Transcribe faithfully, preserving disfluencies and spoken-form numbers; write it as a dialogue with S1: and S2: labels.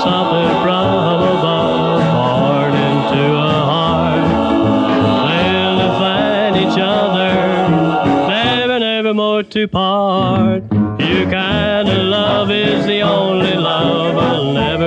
S1: something from above poured into a heart. They'll find each other, never, never more to part. Your kind of love is the only love I'll never